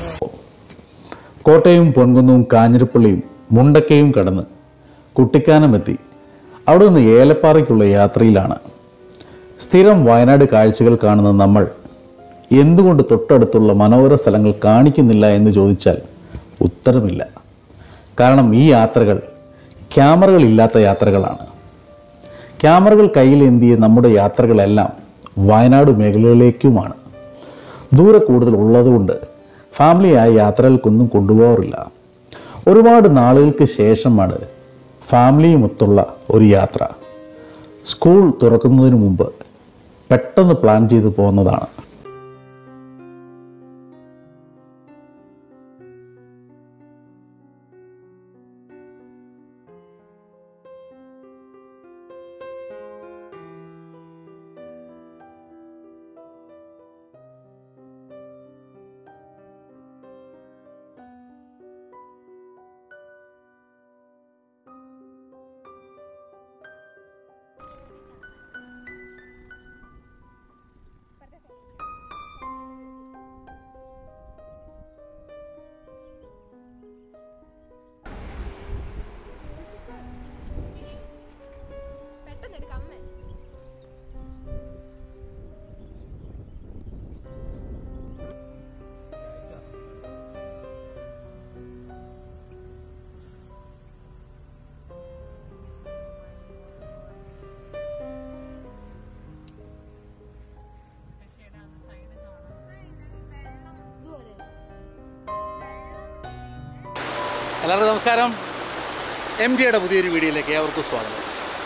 കോട്ടയും പൊൻകുന്നവും കാഞ്ഞിരപ്പള്ളിയും മുണ്ടക്കയും കടന്ന് കുട്ടിക്കാനമെത്തി. അവിടെ നിന്ന് ഏലപ്പാറയ്ക്കുള്ള യാത്രയിലാണ്. സ്ഥിരം വയനാട് കാഴ്ചകൾ കാണുന്ന നമ്മൾ എന്തുകൊണ്ട് തൊട്ടടുത്തുള്ള മനോഹര സ്ഥലങ്ങൾ കാണിക്കുന്നില്ല എന്ന് ചോദിച്ചാൽ ഉത്തരമില്ല. കാരണം ഈ യാത്രകൾ ക്യാമറകളില്ലാത്ത യാത്രകളാണ്. ക്യാമറകൾ കയ്യിലേന്തിയ നമ്മുടെ യാത്രകളെല്ലാം വയനാട് മേഖലകളിലേക്കുമാണ്. ദൂരെ കൂടുതൽ ഉള്ളതുകൊണ്ട് ഫാമിലിയായ യാത്രകൾക്കൊന്നും കൊണ്ടുപോകാറില്ല. ഒരുപാട് നാളുകൾക്ക് ശേഷമാണ് ഫാമിലിയുമൊത്തുള്ള ഒരു യാത്ര. സ്കൂൾ തുറക്കുന്നതിന് മുമ്പ് പെട്ടെന്ന് പ്ലാൻ ചെയ്ത് പോകുന്നതാണ്. എല്ലാവർക്കും നമസ്കാരം. MGയുടെ പുതിയൊരു വീഡിയോയിലേക്ക് ഏവർക്കും സ്വാഗതം.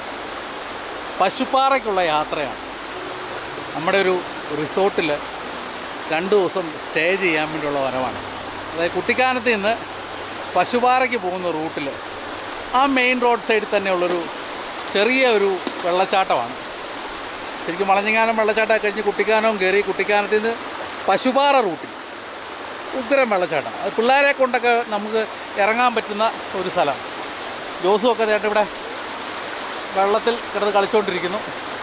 പശുപ്പാറയ്ക്കുള്ള യാത്രയാണ്. നമ്മുടെ ഒരു റിസോർട്ടിൽ 2 ദിവസം സ്റ്റേ ചെയ്യാൻ വേണ്ടിയുള്ള വരവാണ്. അതായത് കുട്ടിക്കാനത്ത് നിന്ന് പശുപ്പാറയ്ക്ക് പോകുന്ന റൂട്ടിൽ ആ മെയിൻ റോഡ് സൈഡിൽ തന്നെയുള്ളൊരു ചെറിയ ഒരു വെള്ളച്ചാട്ടമാണ്. ശരിക്കും വളഞ്ഞങ്ങാനം വെള്ളച്ചാട്ടം കഴിഞ്ഞ് കുട്ടിക്കാനവും കയറി കുട്ടിക്കാനത്ത് നിന്ന് പശുപ്പാറ റൂട്ടിൽ ഉഗ്രം വെള്ളച്ചാട്ടം. അത് പിള്ളേരെ കൊണ്ടൊക്കെ നമുക്ക് ഇറങ്ങാൻ പറ്റുന്ന ഒരു സ്ഥലം. ജോസുമൊക്കെ ചേട്ടൻ ഇവിടെ വെള്ളത്തിൽ കിടന്ന് കളിച്ചുകൊണ്ടിരിക്കുന്നു.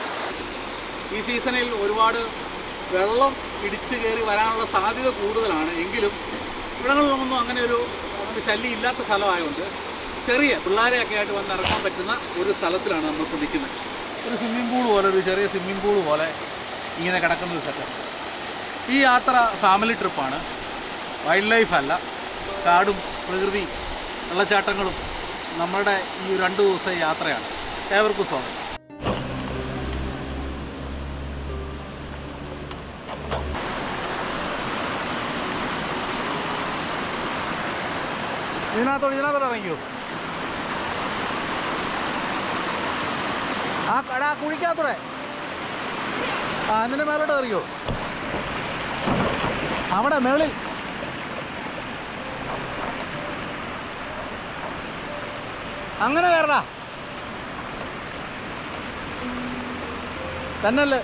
ഈ സീസണിൽ ഒരുപാട് വെള്ളം ഇടിച്ച് കയറി വരാനുള്ള സാധ്യത കൂടുതലാണ്. എങ്കിലും ഇവിടങ്ങളിലൊന്നും അങ്ങനെ ഒരു ശല്യം ഇല്ലാത്ത സ്ഥലമായതുകൊണ്ട് ചെറിയ പിള്ളേരെയൊക്കെ ആയിട്ട് വന്ന് ഇറങ്ങാൻ പറ്റുന്ന ഒരു സ്ഥലത്തിലാണ് നമ്മളിപ്പോൾ നിൽക്കുന്നത്. ഒരു സ്വിമ്മിംഗ് പൂൾ പോലെ, ഒരു ചെറിയ സ്വിമ്മിംഗ് പൂൾ പോലെ ഇങ്ങനെ കിടക്കുന്ന ഒരു സെറ്റപ്പ്. ഈ യാത്ര ഫാമിലി ട്രിപ്പാണ്. വൈൽഡ് ലൈഫ് അല്ല. കാടും പ്രകൃതി വെള്ളച്ചാട്ടങ്ങളും നമ്മളുടെ ഈ 2 ദിവസത്തെ യാത്രയാണ്. ഏവർക്കും സ്വാഗതം. ഇതിനകത്തോടെ ഇറങ്ങിയോ? ആ കടാ കുഴിക്കകത്തോടെ എന്നിട്ട് മേലോട്ട് കയറിയോ? അവിടെ മേളിൽ അങ്ങനെ കയറടാ. തന്നല്ലേ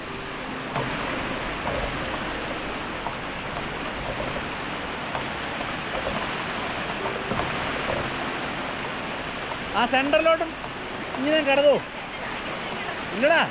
ആ സെന്ററിലോട്ടും ഇങ്ങനെ കിടന്നോ? ഇല്ലടാ.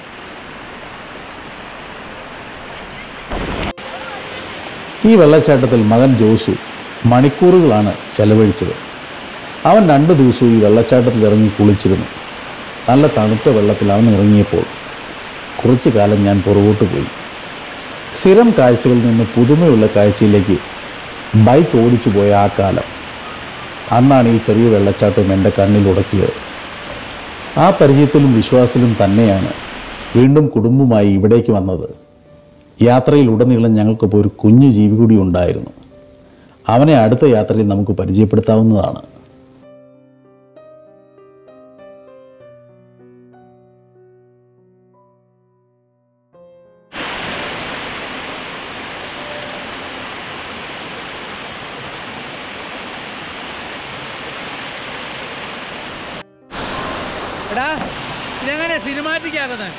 ഈ വെള്ളച്ചാട്ടത്തിൽ മകൻ ജോസു മണിക്കൂറുകളാണ് ചെലവഴിച്ചത്. അവൻ 2 ദിവസവും ഈ വെള്ളച്ചാട്ടത്തിൽ ഇറങ്ങി കുളിച്ചിരുന്നു. നല്ല തണുത്ത വെള്ളത്തിൽ അവൻ ഇറങ്ങിയപ്പോൾ കുറച്ചു കാലം ഞാൻ പുറകോട്ട് പോയി. സ്ഥിരം കാഴ്ചകളിൽ നിന്ന് പുതുമയുള്ള കാഴ്ചയിലേക്ക് ബൈക്ക് ഓടിച്ചു പോയ ആ കാലം. അന്നാണ് ഈ ചെറിയ വെള്ളച്ചാട്ടവും എൻ്റെ കണ്ണിൽ ഉടക്കിയത്. ആ പരിചയത്തിലും വിശ്വാസത്തിലും തന്നെയാണ് വീണ്ടും കുടുംബമായി ഇവിടേക്ക് വന്നത്. യാത്രയിലുടനീളം ഞങ്ങൾക്കിപ്പോൾ ഒരു കുഞ്ഞു ജീവി കൂടി ഉണ്ടായിരുന്നു. അവനെ അടുത്ത യാത്രയിൽ നമുക്ക് പരിചയപ്പെടുത്താവുന്നതാണ്. എടാ, ഇതെങ്ങനെ സിനിമാറ്റിക് ആകുന്നത്?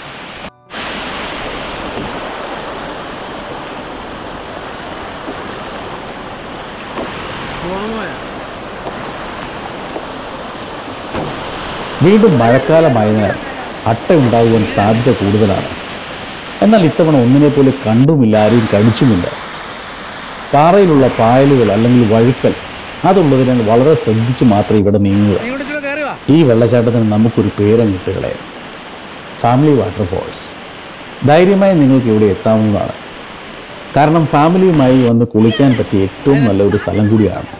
വീണ്ടും മഴക്കാലമായതിനാൽ അട്ടയുണ്ടാകുവാൻ സാധ്യത കൂടുതലാണ്. എന്നാൽ ഇത്തവണ ഒന്നിനെ പോലെ കണ്ടുമില്ല, ആരെയും കടിച്ചുമില്ല. പാറയിലുള്ള പായലുകൾ അല്ലെങ്കിൽ വഴുക്കൽ അതുള്ളതിനാൽ വളരെ ശ്രദ്ധിച്ച് മാത്രം ഇവിടെ നീങ്ങുക. ഈ വെള്ളച്ചാട്ടത്തിന് നമുക്കൊരു പേരും കിട്ടുകളെ, ഫാമിലി വാട്ടർഫോൾസ്. ധൈര്യമായി നിങ്ങൾക്ക് ഇവിടെ എത്താവുന്നതാണ്. കാരണം ഫാമിലിയുമായി വന്ന് കുളിക്കാൻ പറ്റിയ ഏറ്റവും നല്ലൊരു സ്ഥലം കൂടിയാണ്.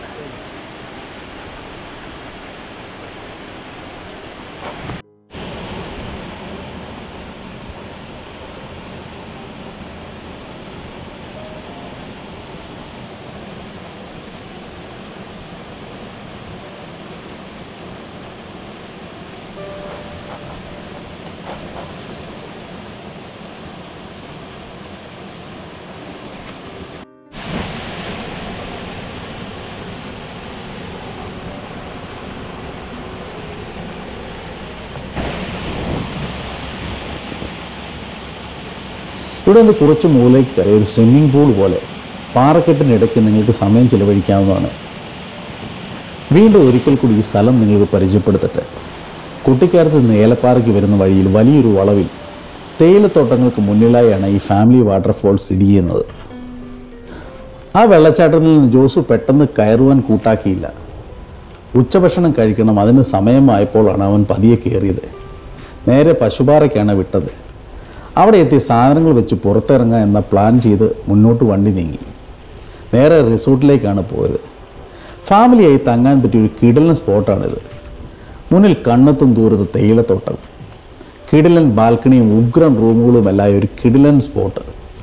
ഇവിടെ നിന്ന് കുറച്ച് മുകളിലേക്ക് കയറി ഒരു സ്വിമ്മിംഗ് പൂൾ പോലെ പാറക്കെട്ടിനിടയ്ക്ക് നിങ്ങൾക്ക് സമയം ചിലവഴിക്കാവുന്നതാണ്. വീണ്ടും ഒരിക്കൽ കൂടി ഈ സ്ഥലം നിങ്ങൾക്ക് പരിചയപ്പെടുത്തട്ടെ. കുട്ടിക്കാലത്ത് നിന്ന് ഏലപ്പാറയ്ക്ക് വരുന്ന വഴിയിൽ വലിയൊരു വളവിൽ തേയിലത്തോട്ടങ്ങൾക്ക് മുന്നിലായാണ് ഈ ഫാമിലി വാട്ടർഫോൾസ് സ്ഥിതി ചെയ്യുന്നത്. ആ വെള്ളച്ചാട്ടത്തിൽ നിന്ന് ജോസു പെട്ടെന്ന് കയറുവാൻ കൂട്ടാക്കിയില്ല. ഉച്ചഭക്ഷണം കഴിക്കണം, അതിന് സമയമായപ്പോഴാണ് അവൻ പതിയെ കയറിയത്. നേരെ പശുപാറയ്ക്കാണ് വിട്ടത്. അവിടെ എത്തി സാധനങ്ങൾ വെച്ച് പുറത്തിറങ്ങാം എന്ന പ്ലാൻ ചെയ്ത് മുന്നോട്ട് വണ്ടി നീങ്ങി. നേരെ റിസോർട്ടിലേക്കാണ് പോയത്. ഫാമിലിയായി തങ്ങാൻ പറ്റിയ ഒരു കിടിലൻ സ്പോട്ടാണിത്. മുന്നിൽ കണ്ണെത്തും ദൂരത്ത് തേയിലത്തോട്ടം, കിടിലൻ ബാൽക്കണിയും ഉഗ്രൻ റൂമുകളുമെല്ലാം ഒരു കിടിലൻ സ്പോട്ട്.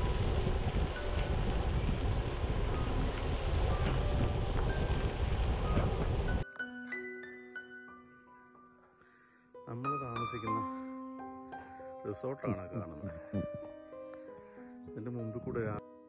നമ്മൾ താമസിക്കുന്ന റിസോർട്ടാണ് കാണുന്നത്. ഇതിൻ്റെ മുമ്പിൽ കൂടെ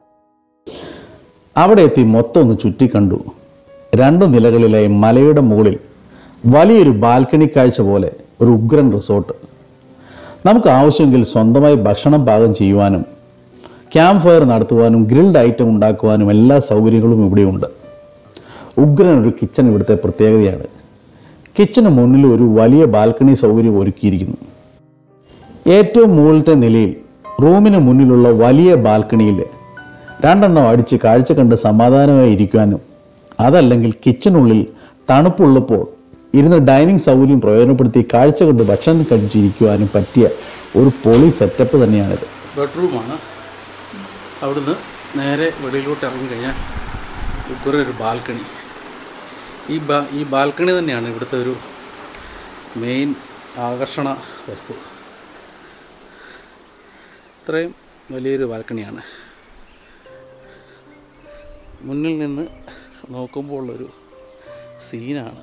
അവിടെ എത്തി മൊത്തം ഒന്ന് ചുറ്റിക്കണ്ടു. 2 നിലകളിലായി മലയുടെ മുകളിൽ വലിയൊരു ബാൽക്കണി കാഴ്ച പോലെ ഒരു ഉഗ്രൻ റിസോർട്ട്. നമുക്ക് ആവശ്യമെങ്കിൽ സ്വന്തമായി ഭക്ഷണം പാകം ചെയ്യുവാനും ക്യാമ്പ് ഫയർ നടത്തുവാനും ഗ്രിൽഡ് ഐറ്റം ഉണ്ടാക്കുവാനും എല്ലാ സൗകര്യങ്ങളും ഇവിടെയുണ്ട്. ഉഗ്രൻ ഒരു കിച്ചൺ ഇവിടുത്തെ പ്രത്യേകതയാണ്. കിച്ചന് മുന്നിൽ ഒരു വലിയ ബാൽക്കണി സൗകര്യം ഒരുക്കിയിരിക്കുന്നു. ഏറ്റവും മുകളിലത്തെ നിലയിൽ റൂമിന് മുന്നിലുള്ള വലിയ ബാൽക്കണിയിൽ 2 എണ്ണം അടിച്ച് കാഴ്ച കണ്ട് സമാധാനമായി ഇരിക്കുവാനും, അതല്ലെങ്കിൽ കിച്ചനുള്ളിൽ തണുപ്പുള്ളപ്പോൾ ഇരുന്ന് ഡൈനിങ് സൗകര്യം പ്രയോജനപ്പെടുത്തി കാഴ്ച കണ്ട് ഭക്ഷണം കഴിച്ചിരിക്കുവാനും പറ്റിയ ഒരു പൊളി സെറ്റപ്പ് തന്നെയാണിത്. ബെഡ്റൂമാണ്. അവിടുന്ന് നേരെ വെളിയിലോട്ട് ഇറങ്ങിക്കഴിഞ്ഞാൽ കുറേ ഒരു ബാൽക്കണി. ഈ ബാൽക്കണി തന്നെയാണ് ഇവിടുത്തെ ഒരു മെയിൻ ആകർഷണ വസ്തു. ഇത്രയും വലിയൊരു ബാൽക്കണിയാണ്. മുന്നിൽ നിന്ന് നോക്കുമ്പോൾ ഉള്ളൊരു സീനാണ്.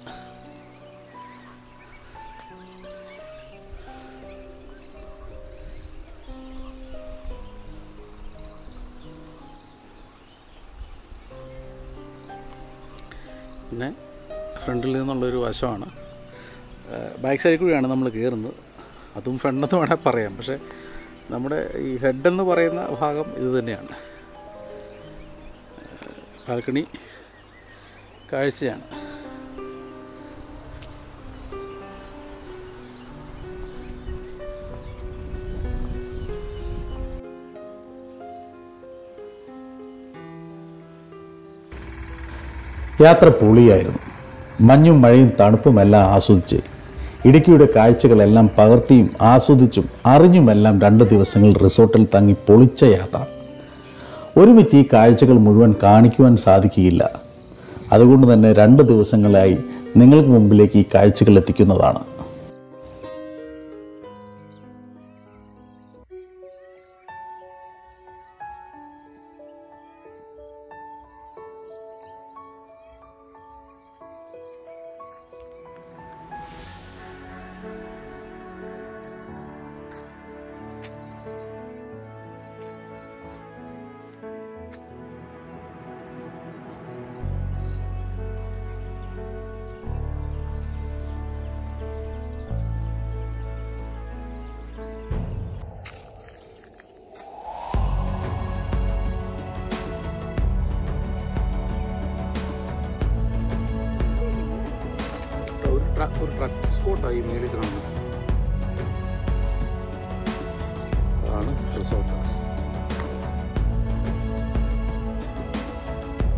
പിന്നെ ഫ്രണ്ടിൽ നിന്നുള്ളൊരു വശമാണ്. ബാക്ക് സൈഡിൽ കൂടിയാണ് നമ്മൾ കയറുന്നത്. അതും ഫ്രണ്ടെന്ന് വേണേൽ പറയാം. പക്ഷേ നമ്മുടെ ഈ ഹെഡെന്ന് പറയുന്ന ഭാഗം ഇത് തന്നെയാണ്. ബാൽക്കണി കാഴ്ചയാണ്. യാത്ര പൊളിയായിരുന്നു. മഞ്ഞും മഴയും തണുപ്പും എല്ലാം ആസ്വദിച്ച് ഇടുക്കിയുടെ കാഴ്ചകളെല്ലാം പകർത്തിയും ആസ്വദിച്ചും അറിഞ്ഞുമെല്ലാം 2 ദിവസങ്ങൾ റിസോർട്ടിൽ തങ്ങി പൊളിച്ച യാത്ര. ഒരുമിച്ച് ഈ കാഴ്ചകൾ മുഴുവൻ കാണിക്കുവാൻ സാധിക്കുകയില്ല. അതുകൊണ്ട് തന്നെ 2 ദിവസങ്ങളായി നിങ്ങൾക്ക് മുമ്പിലേക്ക് ഈ കാഴ്ചകൾ എത്തിക്കുന്നതാണ്. ഒരു ട്രക്ക് സ്പോട്ടായി മേളിൽ കാണുന്നത്. അതാണ് റിസോർട്ട്.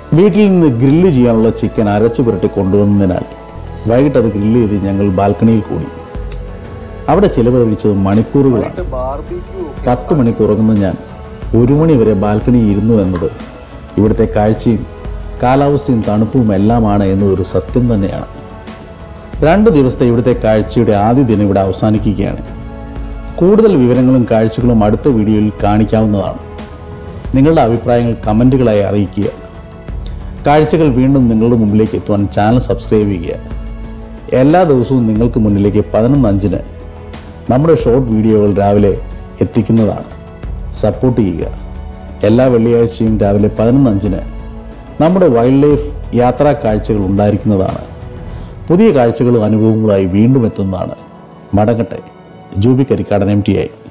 വീട്ടിൽ നിന്ന് ഗ്രില്ല് ചെയ്യാനുള്ള ചിക്കൻ അരച്ചു പുരട്ടി കൊണ്ടുവന്നതിനാൽ വൈകിട്ട് അത് ഗ്രില്ല് ചെയ്ത് ഞങ്ങൾ ബാൽക്കണിയിൽ കൂടി. അവിടെ ചിലവഴിച്ചത് മണിക്കൂറുകളാണ്. 10 മണിക്ക് ഉറങ്ങുന്ന ഞാൻ 1 മണി വരെ ബാൽക്കണിയിൽ ഇരുന്നു എന്നത് ഇവിടുത്തെ കാഴ്ചയും കാലാവസ്ഥയും തണുപ്പും എല്ലാമാണ് എന്നതൊരു സത്യം തന്നെയാണ്. 2 ദിവസത്തെ ഇവിടുത്തെ കാഴ്ചയുടെ ആദ്യ ദിനം ഇവിടെ അവസാനിക്കുകയാണ്. കൂടുതൽ വിവരങ്ങളും കാഴ്ചകളും അടുത്ത വീഡിയോയിൽ കാണിക്കാവുന്നതാണ്. നിങ്ങളുടെ അഭിപ്രായങ്ങൾ കമൻറ്റുകളായി അറിയിക്കുക. കാഴ്ചകൾ വീണ്ടും നിങ്ങളുടെ മുമ്പിലേക്ക് എത്തുവാൻ ചാനൽ സബ്സ്ക്രൈബ് ചെയ്യുക. എല്ലാ ദിവസവും നിങ്ങൾക്ക് മുന്നിലേക്ക് 11:05 നമ്മുടെ ഷോർട്ട് വീഡിയോകൾ രാവിലെ എത്തിക്കുന്നതാണ്. സപ്പോർട്ട് ചെയ്യുക. എല്ലാ വെള്ളിയാഴ്ചയും രാവിലെ 11:05 നമ്മുടെ വൈൽഡ് ലൈഫ് യാത്രാ കാഴ്ചകൾ ഉണ്ടായിരിക്കുന്നതാണ്. പുതിയ കാഴ്ചകളും അനുഭവങ്ങളായി വീണ്ടും എത്തുന്നതാണ്. മടങ്ങട്ടെ. ജൂബി കരിക്കാടൻ MTI.